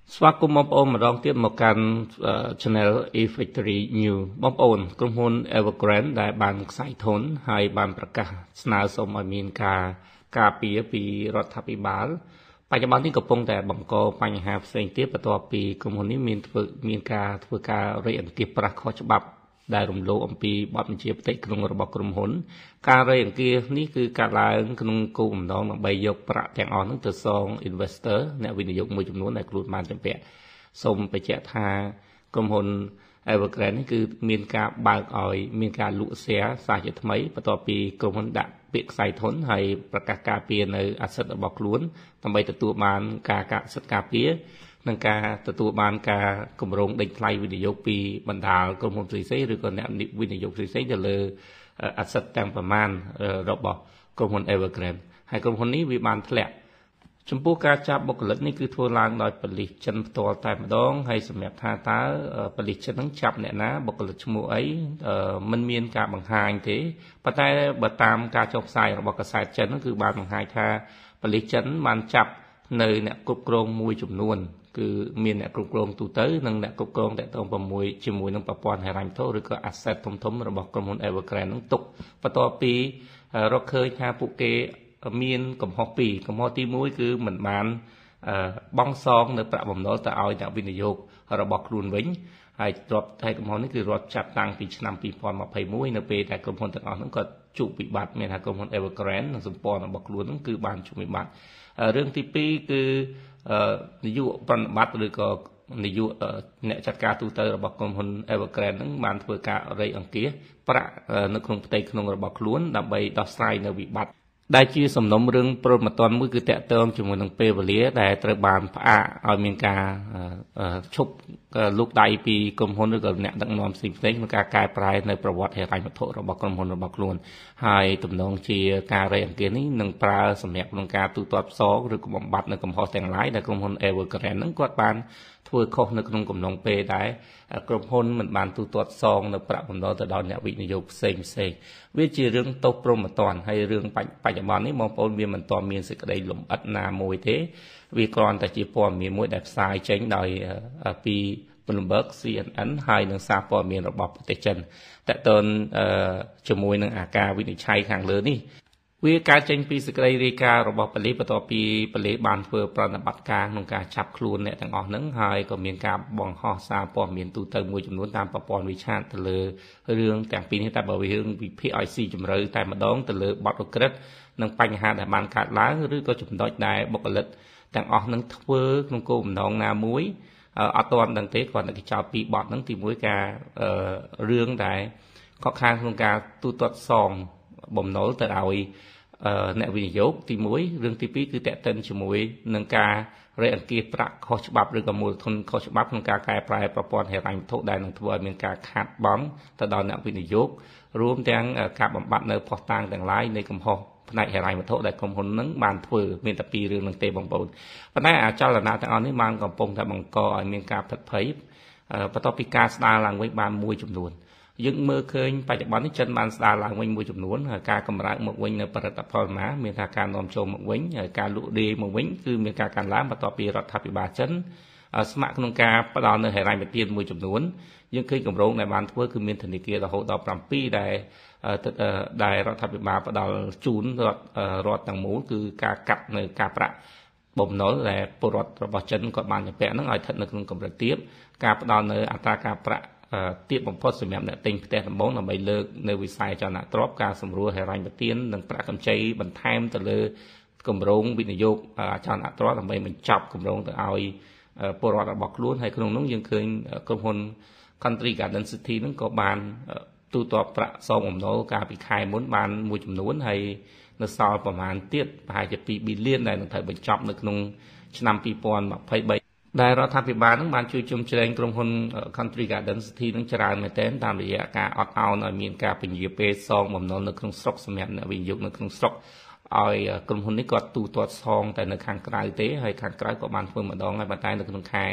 ស្វាគមន៍បងប្អូនម្ដងទៀតមកកាន់ Channel E-Factory New បងប្អូនក្រុមហ៊ុន Evergrande ដែលបានខ្សែធនហើយបានប្រកាសស្នើសុំឲ្យមានការពារពីរដ្ឋាភិបាលបច្ចុប្បន្ននេះកំពុងតែបង្កបញ្ហាផ្សេងទៀតបន្ទាប់ពីក្រុមហ៊ុននេះមានការធ្វើការរៃអង្គាសប្រាក់ខុសច្បាប់ដែលរំលោភអំពីបទបញ្ជាផ្ទៃក្នុងរបស់ក្រុមហ៊ុនការរៃអង្គាសនេះគឺកើតឡើងក្នុងគោលបំណងដើម្បីយកប្រាក់ទាំងអស់នោះទៅសង investor អ្នកវិនិយោគមួយចំនួនដែលខ្លួនបានជំពាក់សូមបញ្ជាក់ថាក្រុមហ៊ុន Evergrande នេះគឺមានការបើកឲ្យមានការលក់ share សាជាថ្មីបន្ទាប់ពីក្រុមហ៊ុនដាក់ពាក្យខ្សែធនហើយប្រកាសការពារនៅ asset របស់ខ្លួនដើម្បីទទួលបានការសិទ្ធិការពារនឹងការទទួលបានការគម្រោងដេញថ្លៃវិនិយោគពីបណ្ដាលក្រុមហ៊ុនផ្សេងៗឬក៏អ្នកវិនិយោគផ្សេងៗទៅលើ asset ទាំងប្រមាណរបស់ក្រុមហ៊ុន Evergrande ហើយក្រុមហ៊ុននេះវាបានធ្លាក់ចំពោះការចាប់បុគ្គលិកនេះគឺធ្វើឡើងដោយប៉ូលីសចិនផ្ទាល់តែម្ដងហើយសម្រាប់ថាតើប៉ូលីសចិននឹងចាប់អ្នកណាបុគ្គលិកឈ្មោះអីមិនមានការបង្ហាញទេប៉ុន្តែបើតាមការចុះផ្សាយរបស់កាសែតចិនគឺបានបង្ហាញថាប៉ូលីសចិនបានចាប់នៅអ្នកគ្រប់គ្រងមួយចំនួនគឺមានអ្នកគ្រប់គ្រងទូទៅនិងអ្នកគ្រប់គ្រងតាក់ទងជាមួយនឹងប្រព័ន្ធហិរញ្ញវត្ថុឬក៏ asset ធំៗរបស់ក្រុមហ៊ុន Evergrande នឹងទុកបន្ទាប់ពីរកឃើញថាពួកគេមានកំហុសពីរកំហុសទី1គឺមិនបានបង់សងនៅប្រាក់បំណុលទៅឲ្យអ្នកវិនិយោគរបស់ខ្លួនវិញហើយកំហុសនេះគឺរាប់ចាប់តាំងពីឆ្នាំ2021នៅពេលដែលក្រុមហ៊ុនទាំងអស់ហ្នឹងក៏ជួបវិបត្តិមានថាក្រុមហ៊ុន Evergrande និងសម្ព័ន្ធរបស់ខ្លួនហ្នឹងគឺបានជួបវិបត្តិរឿងទី2គឺនាយកប្រណិប័តឬក៏នាយកអ្នកចាត់ការទូទៅរបស់ក្រុមហ៊ុន Evergrande ហ្នឹងបានធ្វើការរៃអង្គាសប្រាក់នៅក្នុងផ្ទៃក្នុងរបស់ខ្លួនដើម្បីដោះស្រាយនៅវិបត្តិដែលជាសំណុំរឿងប្រមត្តនមួយគឺតាក់ទងជាមួយនឹងពេលវេលាដែលត្រូវបានផ្អាកឲ្យមានការឈប់លូកដៃពីក្រុមហ៊ុនឬក៏អ្នកដឹកនាំផ្សេងៗក្នុងការកែប្រែនៅប្រវត្តិហិរញ្ញវត្ថុរបស់ក្រុមហ៊ុនរបស់ខ្លួនហើយទំនងជាការរៃអង្គាសនេះនឹងប្រើសម្រាប់ក្នុងការទូទាត់ផ្សងឬក៏បំបត្តិនៅកំហុសទាំងឡាយដែលក្រុមហ៊ុន Evergrande ហ្នឹងគាត់បានធ្វើខុសនៅក្នុងកំឡុងពេលដែលក្រុមហ៊ុនមិនបានទូទាត់សងនៅប្រាក់បំណុលទៅដល់អ្នកវិនិយោគផ្សេងវាជារឿងទោសព្រហ្មទណ្ឌហើយរឿងបច្ចុប្បន្ននេះបងប្អូនវាមិនទាន់មានសេចក្តីលម្អិតណាមួយទេវាគ្រាន់តែជាព័ត៌មានមួយដែលផ្សាយចេញដោយពី Bloomberg CNN ហើយនឹងសារព័ត៌មានរបស់ប្រទេសចិនតើតើជាមួយនឹងការវិនិច្ឆ័យខាងលើនេះវាកើតចេញពីសេចក្តីរាយការណ៍របស់ប៉ូលីសបន្ទាប់ពីប៉ូលីសបានធ្វើប្រតិបត្តិការក្នុងការចាប់ខ្លួនអ្នកទាំងអស់ហ្នឹងហើយក៏មានការបង្ហោះសារព័ត៌មានទូទៅមួយចំនួនតាមប្រព័ន្ធវិឆាតទៅលើរឿងទាំងពីរនេះតែបើរឿងវិភាគឲ្យស៊ីជម្រៅតែម្ដងទៅលើបទឧក្រិដ្ឋនិងបញ្ហាដែលបានកើតឡើងឬក៏ចំណុចដែលបុគ្គលិកទាំងអស់ហ្នឹងធ្វើក្នុងគោលបំណងណាមួយអត់ទាន់ដឹងទេគ្រាន់តែគេចោទពីបទហ្នឹងទី1ការរឿងដែលខកខានក្នុងការទូទាត់សងបំណុលទៅឲ្យអ្នកវិនិយោគទី1រឿងទី2គឺតេតិនជាមួយនឹងការរៃអង្គាសប្រាក់ខុសច្បាប់ឬក៏មូលធនខុសច្បាប់ក្នុងការកែប្រែប្រព័ន្ធហិរញ្ញវត្ថុដែលនឹងធ្វើឲ្យមានការខាតបង់ទៅដល់អ្នកវិនិយោគរួមទាំងការបំបត្តិនៅភស្តុតាងទាំងឡាយនៃកំហុសផ្នែកហិរញ្ញវត្ថុដែលក្រុមហ៊ុននឹងបានធ្វើមានតែពីររឿងនឹងទេបងប្អូនប៉ុន្តែអាចលនាទាំងអស់នេះបានកំពុងតែបង្កឲ្យមានការភិតភ័យបន្ទាប់ពីការស្ដារឡើងវិញបានមួយចំនួនយើងមើលឃើញបច្ចុប្បន្ននេះចិនបានស្ដារឡើងវិញមួយចំនួនហើយការកម្រើកមកវិញនៅផលិតផលណាមានថាការនាំចូលមកវិញហើយការលក់រាយមកវិញគឺមានការកើនឡើងបន្ទាប់ពីរដ្ឋាភិបាលចិនស្ម័គ្រក្នុងការផ្ដល់នៅហិរញ្ញប្បទានមួយចំនួនយើងឃើញគម្រោងដែលបានធ្វើគឺមានធនាគាររហូតដល់7ដែលរដ្ឋាភិបាលផ្ដល់ជូនរដ្ឋទាំងមូលគឺការកាត់នៅការប្រាក់បំណុលដែលពលរដ្ឋរបស់ចិនគាត់បានជំពាក់ហ្នឹងឲ្យស្ថិតនៅក្នុងកម្រិតទាបការផ្ដល់នៅអត្រាការប្រាក់ទាបបំផុតសម្រាប់អ្នកទិញផ្ទះដំបូងដើម្បីលើកនៅវិស័យអចលនទ្រព្យការសម្រួលហិរញ្ញប្បទាននិងប្រាក់កម្ចីបន្ថែមទៅលើគម្រោងវិនិយោគអចលនទ្រព្យដើម្បីបញ្ចប់គម្រោងទៅឲ្យពលរដ្ឋរបស់ខ្លួនហើយក្នុងនោះយើងឃើញក្រុមហ៊ុន Country Garden City ហ្នឹងក៏បានទូទាត់ប្រាក់សងបំណុលកាលពីខែមុនបានមួយចំនួនហើយនៅសល់ប្រមាណទៀតប្រហែលជា2 billion ដែលនឹងត្រូវបញ្ចប់នៅក្នុងឆ្នាំ2023ដែលរដ្ឋាភិបាលនឹងបានជួយជុំជ្រែងក្រុមហ៊ុន Country Garden City នឹងច្រើនមែនទែនតាមរយៈការអត់ឱនឲ្យមានការពន្យាពេលសងបំណុលនៅក្នុងស្រុកសម្រាប់អ្នកវិនិយោគនៅក្នុងស្រុកឲ្យក្រុមហ៊ុននេះគាត់ទូទាត់សងតែនៅខាងក្រៅទេហើយខាងក្រៅក៏បានធ្វើម្ដងហើយប៉ុន្តែនៅក្នុងខែ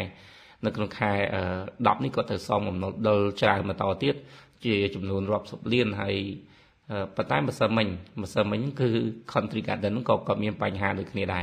10នេះគាត់ត្រូវសងបំណុលដល់ច្រើនបន្តទៀតជាចំនួនរាប់សិបលានហើយប៉ុន្តែម្សិលមិញគឺ Country Garden ក៏មានបញ្ហាដូចគ្នាដែរ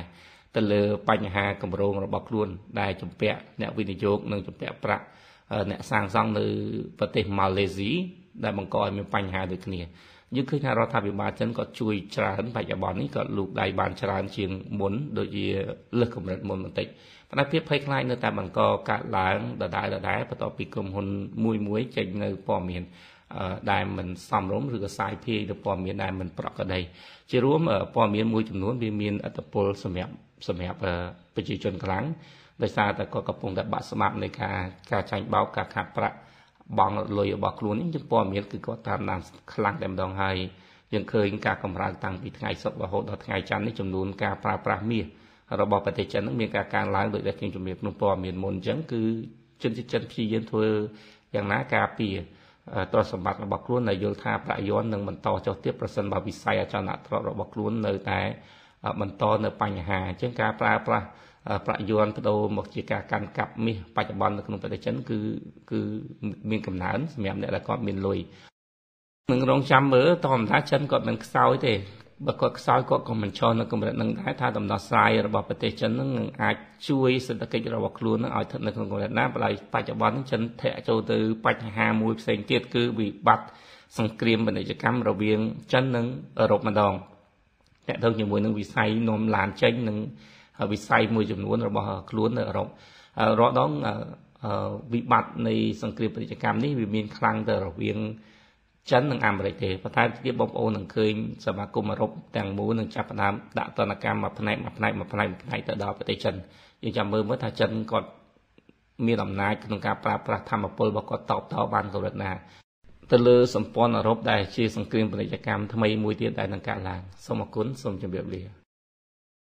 ទៅលើបញ្ហាកម្រងរបស់ខ្លួនដែលជំពាក់អ្នកវិនិយោគនិងជំពាក់ប្រាក់អ្នកសាងសង់នៅប្រទេសម៉ាឡេស៊ីដែលបង្កឲ្យមានបញ្ហាដូចគ្នាយើងឃើញថារដ្ឋាភិបាលចិនក៏ជួយច្រើនបច្ចុប្បន្ននេះក៏លូកដៃបានច្រើនជាងមុនដូចជាលើសកម្រិតមុនបន្តិចប៉ុន្តែភាពភ័យខ្លាចនៅតែបន្តកើតឡើងដដែលបន្ទាប់ពីក្រុមហ៊ុនមួយចេញនៅព័ត៌មានដែលមិនសមរម្យឬក៏សាយភាយទៅព័ត៌មានដែលមិនប្រក្រតីជារួមព័ត៌មានមួយចំនួនវាមានអត្តពលសម្រាប់ប្រជាជនខ្លាំងដោយសារតែគាត់កំពុងតែបាក់ស្បាប់នៃការចាញ់បោកការខាត់ប្រាក់បង់លុយរបស់ខ្លួននេះជាព័ត៌មានគឺគាត់តាមដានខ្លាំងតែម្ដងហើយយើងឃើញការកម្រើកតាំងពីថ្ងៃសុក្ររហូតដល់ថ្ងៃច័ន្ទនេះចំនួនការប្រើប្រាស់មាសរបស់ប្រទេសចិននឹងមានការកើនឡើងដោយដែលខ្ញុំជំរាបក្នុងព័ត៌មានមុនអញ្ចឹងគឺជនជាតិចិនព្យាយាមធ្វើយ៉ាងណាការពារទ្រព្យសម្បត្តិរបស់ខ្លួនដែលយល់ថាប្រាក់យន់នឹងបន្តចុះទៀតប្រសិនបើវិស័យអចលនទ្រព្យរបស់ខ្លួននៅតែបន្តនៅបញ្ហាអញ្ចឹងការប្រើប្រាស់ប្រាក់យន់បដូរមកជាការកាន់កាប់មាសបច្ចុប្បន្ននៅក្នុងប្រទេសចិនគឺមានកំណើនសម្រាប់អ្នកដែលគាត់មានលុយនឹងរងចាំមើលតើមិនថាចិនគាត់មិនខ្សោយទេបើគាត់ខ្សោយគាត់ក៏មិនឈរនៅកម្រិតនឹងដែរថាដំណោះស្រាយរបស់ប្រទេសចិននឹងអាចជួយសេដ្ឋកិច្ចរបស់ខ្លួននឹងឲ្យស្ថិតនៅក្នុងកម្រិតណាបើបច្ចុប្បន្នចិនធ្លាក់ចូលទៅបញ្ហាមួយផ្សេងទៀតគឺវិបត្តិសង្គ្រាមពាណិជ្ជកម្មរវាងចិននិងអឺរ៉ុបម្ដងតែទៅជាមួយនឹងវិស័យនាំឡានចេញនិងវិស័យមួយចំនួនរបស់ខ្លួននៅអឺរ៉ុបរាល់ដងវិបត្តិនៃសង្គ្រាមពាណិជ្ជកម្មនេះវាមានខ្លាំងទៅរវាងចិននិងអាមេរិកទេប៉ុន្តែទៀតបងប្អូននឹងឃើញសមាគមអឺរ៉ុបទាំងមូលនឹងចាប់ផ្ដើមដាក់ទណ្ឌកម្មមួយផ្នែកទៅដល់ប្រទេសចិនយើងចាំមើលថាចិនគាត់មានអំណាចក្នុងការប្រើប្រាស់ធម្មពលរបស់គាត់តបតបានកម្រិតណាទៅលើសម្ព័ន្ធអឺរ៉ុបដែលជាសង្គ្រាមពាណិជ្ជកម្មថ្មីមួយទៀតដែលនឹងកើតឡើងសូមអរគុណសូមជម្រាបលា